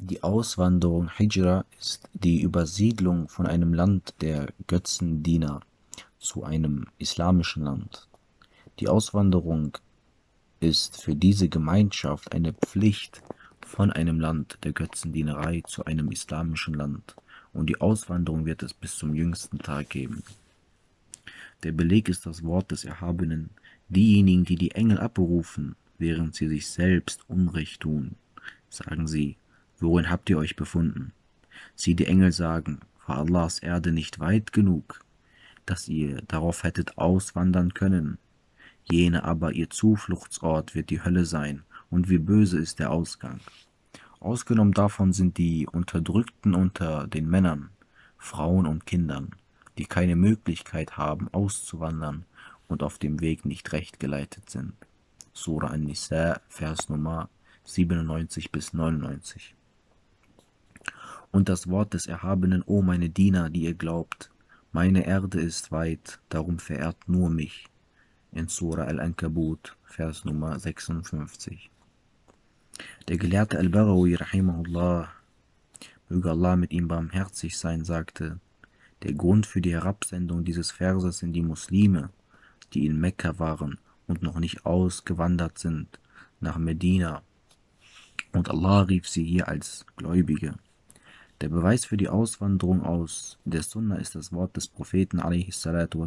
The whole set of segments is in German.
Die Auswanderung Hijra ist die Übersiedlung von einem Land der Götzendiener zu einem islamischen Land. Die Auswanderung ist für diese Gemeinschaft eine Pflicht von einem Land der Götzendienerei zu einem islamischen Land, und die Auswanderung wird es bis zum jüngsten Tag geben. Der Beleg ist das Wort des Erhabenen: Diejenigen, die die Engel abberufen, während sie sich selbst Unrecht tun, sagen sie: Worin habt ihr euch befunden? Sie, die Engel, sagen: War Allahs Erde nicht weit genug, dass ihr darauf hättet auswandern können? Jene aber, ihr Zufluchtsort wird die Hölle sein, und wie böse ist der Ausgang. Ausgenommen davon sind die Unterdrückten unter den Männern, Frauen und Kindern, die keine Möglichkeit haben auszuwandern und auf dem Weg nicht recht geleitet sind. Sura An-Nisa, Vers Nummer 97 bis 99. Und das Wort des Erhabenen: O meine Diener, die ihr glaubt, meine Erde ist weit, darum verehrt nur mich. In Sura Al-Ankabut, Vers Nummer 56. Der Gelehrte Al-Barawi, rahimahullah, möge Allah mit ihm barmherzig sein, sagte: Der Grund für die Herabsendung dieses Verses sind die Muslime, die in Mekka waren und noch nicht ausgewandert sind nach Medina, und Allah rief sie hier als Gläubige. Der Beweis für die Auswanderung aus der Sunna ist das Wort des Propheten a.s.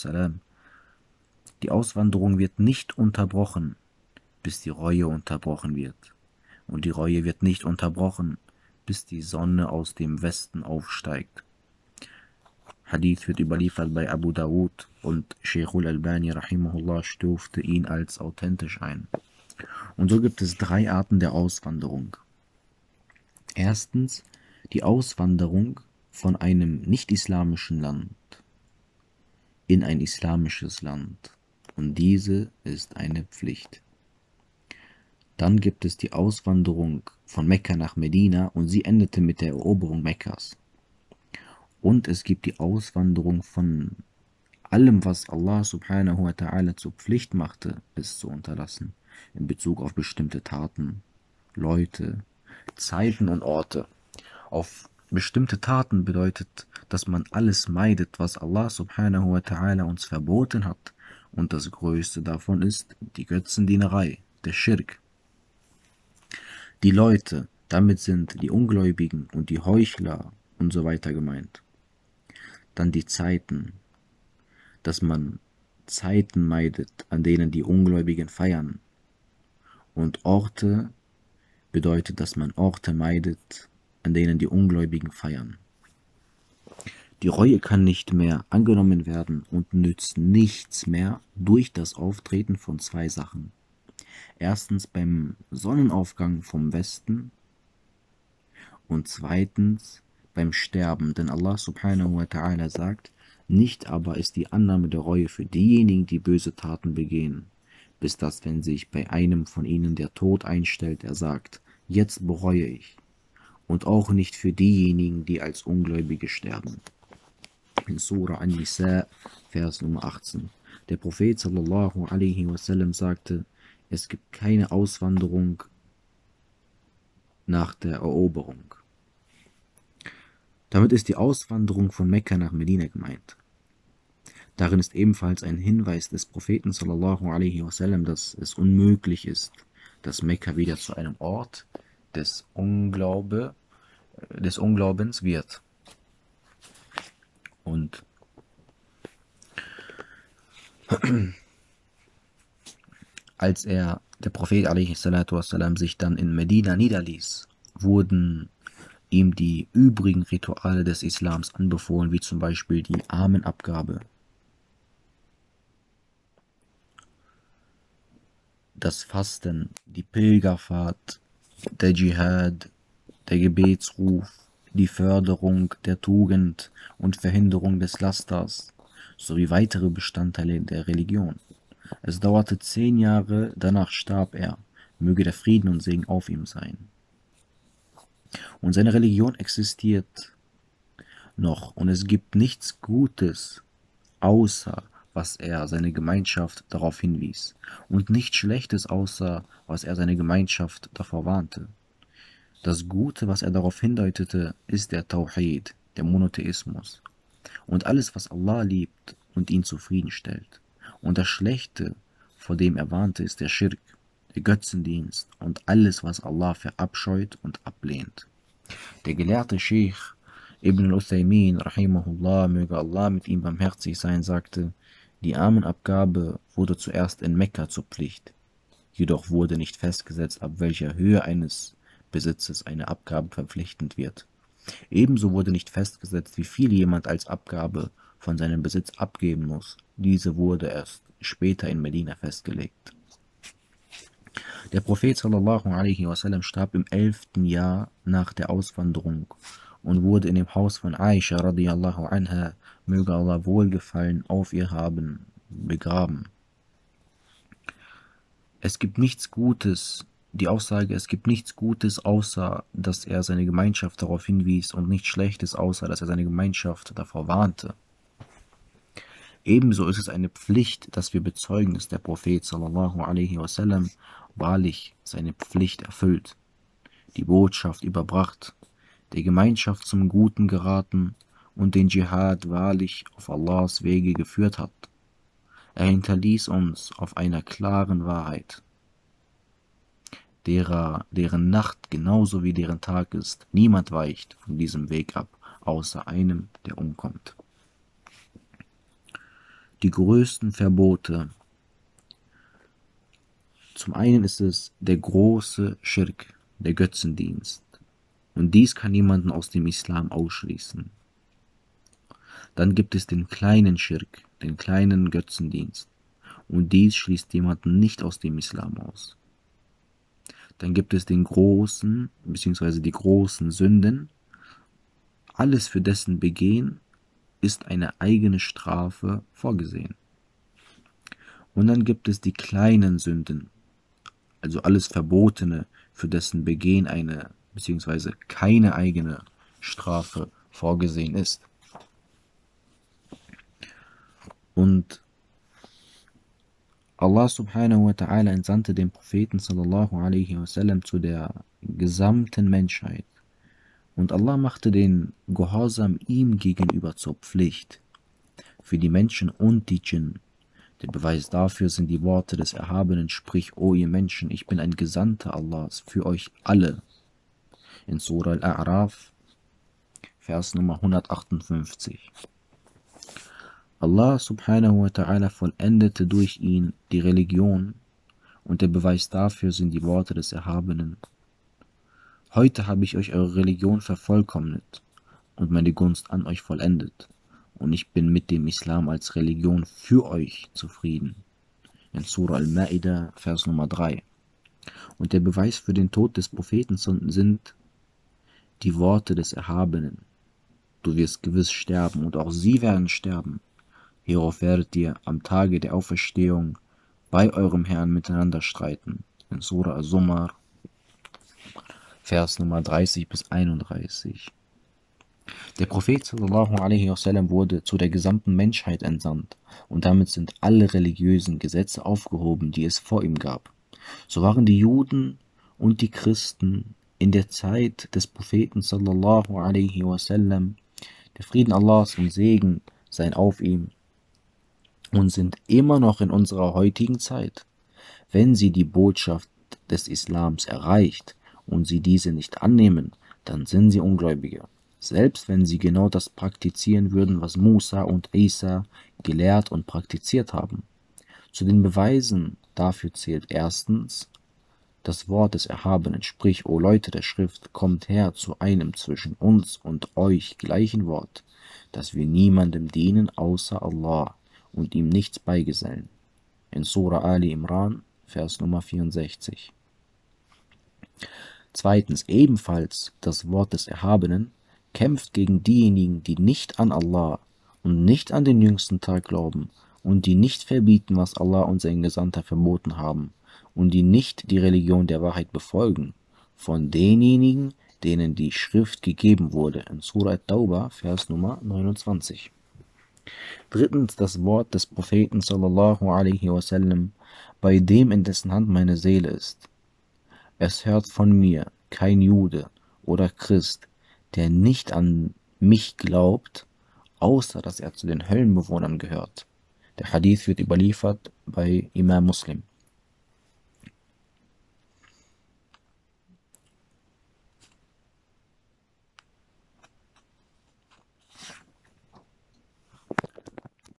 Die Auswanderung wird nicht unterbrochen, bis die Reue unterbrochen wird. Und die Reue wird nicht unterbrochen, bis die Sonne aus dem Westen aufsteigt. Hadith wird überliefert bei Abu Dawud, und Sheikhul Albani rahimahullah stufte ihn als authentisch ein. Und so gibt es 3 Arten der Auswanderung. Erstens die Auswanderung von einem nicht-islamischen Land in ein islamisches Land, und diese ist eine Pflicht. Dann gibt es die Auswanderung von Mekka nach Medina, und sie endete mit der Eroberung Mekkas. Und es gibt die Auswanderung von allem, was Allah subhanahu wa ta'ala zur Pflicht machte, es zu unterlassen, in Bezug auf bestimmte Taten, Leute, Zeiten und Orte. Auf bestimmte Taten bedeutet, dass man alles meidet, was Allah subhanahu wa ta'ala uns verboten hat, und das größte davon ist die Götzendienerei, der Schirk. Die Leute, damit sind die Ungläubigen und die Heuchler und so weiter gemeint. Dann die Zeiten, dass man Zeiten meidet, an denen die Ungläubigen feiern. Und Orte bedeutet, dass man Orte meidet, an denen die Ungläubigen feiern. Die Reue kann nicht mehr angenommen werden und nützt nichts mehr durch das Auftreten von 2 Sachen. Erstens beim Sonnenaufgang vom Westen und zweitens beim Sterben, denn Allah subhanahu wa ta'ala sagt: Nicht aber ist die Annahme der Reue für diejenigen, die böse Taten begehen, bis dass, wenn sich bei einem von ihnen der Tod einstellt, er sagt: Jetzt bereue ich. Und auch nicht für diejenigen, die als Ungläubige sterben. In Sura An-Nisa, Vers Nummer 18. Der Prophet sallallahu alaihi wasallam sagte: Es gibt keine Auswanderung nach der Eroberung. Damit ist die Auswanderung von Mekka nach Medina gemeint. Darin ist ebenfalls ein Hinweis des Propheten sallallahu alaihi wasallam, dass es unmöglich ist, dass Mekka wieder zu einem Ort des Unglaubens wird. Und als der Prophet a.s. sich dann in Medina niederließ, wurden ihm die übrigen Rituale des Islams anbefohlen, wie zum Beispiel die Armenabgabe, das Fasten, die Pilgerfahrt, der Dschihad, der Gebetsruf, die Förderung der Tugend und Verhinderung des Lasters sowie weitere Bestandteile der Religion. Es dauerte 10 Jahre, danach starb er, möge der Frieden und Segen auf ihm sein. Und seine Religion existiert noch, und es gibt nichts Gutes, außer was er seine Gemeinschaft darauf hinwies, und nichts Schlechtes, außer was er seine Gemeinschaft davor warnte. Das Gute, was er darauf hindeutete, ist der Tawhid, der Monotheismus und alles, was Allah liebt und ihn zufriedenstellt. Und das Schlechte, vor dem er warnte, ist der Schirk, der Götzendienst und alles, was Allah verabscheut und ablehnt. Der gelehrte Sheikh Ibn al-Uthaymin, rahimahullah, möge Allah mit ihm barmherzig sein, sagte, die Armenabgabe wurde zuerst in Mekka zur Pflicht. Jedoch wurde nicht festgesetzt, ab welcher Höhe eines Besitzes eine Abgabe verpflichtend wird. Ebenso wurde nicht festgesetzt, wie viel jemand als Abgabe von seinem Besitz abgeben muss. Diese wurde erst später in Medina festgelegt. Der Prophet sallallahu alaihi wasallam starb im 11. Jahr nach der Auswanderung und wurde in dem Haus von Aisha radiallahu anha, möge Allah Wohlgefallen auf ihr haben, begraben. Es gibt nichts Gutes, die Aussage, es gibt nichts Gutes, außer dass er seine Gemeinschaft darauf hinwies und nichts Schlechtes, außer dass er seine Gemeinschaft davor warnte. Ebenso ist es eine Pflicht, dass wir bezeugen, dass der Prophet sallallahu alaihi wasallam wahrlich seine Pflicht erfüllt, die Botschaft überbracht, der Gemeinschaft zum Guten geraten und den Dschihad wahrlich auf Allahs Wege geführt hat. Er hinterließ uns auf einer klaren Wahrheit, deren Nacht genauso wie deren Tag ist. Niemand weicht von diesem Weg ab, außer einem, der umkommt. Die größten Verbote. Zum einen ist es der große Schirk, der Götzendienst. Und dies kann niemanden aus dem Islam ausschließen. Dann gibt es den kleinen Schirk, den kleinen Götzendienst. Und dies schließt jemanden nicht aus dem Islam aus. Dann gibt es den großen, bzw. die großen Sünden. Alles für dessen Begehen ist eine eigene Strafe vorgesehen. Und dann gibt es die kleinen Sünden, also alles Verbotene, für dessen Begehen eine, bzw. keine eigene Strafe vorgesehen ist. Und Allah subhanahu wa ta'ala entsandte den Propheten sallallahu alaihi wasallam zu der gesamten Menschheit. Und Allah machte den Gehorsam ihm gegenüber zur Pflicht, für die Menschen und die Djinn. Der Beweis dafür sind die Worte des Erhabenen, sprich, O ihr Menschen, ich bin ein Gesandter Allahs für euch alle. In Surah Al-A'raf, Vers Nummer 158. Allah subhanahu wa ta'ala vollendete durch ihn die Religion und der Beweis dafür sind die Worte des Erhabenen. Heute habe ich euch eure Religion vervollkommnet und meine Gunst an euch vollendet und ich bin mit dem Islam als Religion für euch zufrieden. In Surah Al-Ma'idah, Vers Nummer 3. Und der Beweis für den Tod des Propheten sind die Worte des Erhabenen. Du wirst gewiss sterben und auch sie werden sterben. Hierauf werdet ihr am Tage der Auferstehung bei eurem Herrn miteinander streiten. In Surah Al-Zumar, Vers Nummer 30 bis 31. Der Prophet sallallahu alaihi wasallam wurde zu der gesamten Menschheit entsandt und damit sind alle religiösen Gesetze aufgehoben, die es vor ihm gab. So waren die Juden und die Christen in der Zeit des Propheten sallallahu alaihi wasallam, der Frieden Allahs und Segen sein auf ihm, und sind immer noch in unserer heutigen Zeit. Wenn sie die Botschaft des Islams erreicht und sie diese nicht annehmen, dann sind sie Ungläubige. Selbst wenn sie genau das praktizieren würden, was Musa und Isa gelehrt und praktiziert haben. Zu den Beweisen dafür zählt erstens das Wort des Erhabenen, sprich, O Leute der Schrift, kommt her zu einem zwischen uns und euch gleichen Wort, dass wir niemandem dienen außer Allah und ihm nichts beigesellen. In Surah Ali Imran, Vers Nummer 64. Zweitens, ebenfalls das Wort des Erhabenen kämpft gegen diejenigen, die nicht an Allah und nicht an den jüngsten Tag glauben und die nicht verbieten, was Allah und sein Gesandter verboten haben und die nicht die Religion der Wahrheit befolgen, von denjenigen, denen die Schrift gegeben wurde. In Surah At-Tauba, Vers Nummer 29. Drittens das Wort des Propheten sallallahu alaihi wasallam, bei dem in dessen Hand meine Seele ist. Es hört von mir, kein Jude oder Christ, der nicht an mich glaubt, außer dass er zu den Höllenbewohnern gehört. Der Hadith wird überliefert bei Imam Muslim.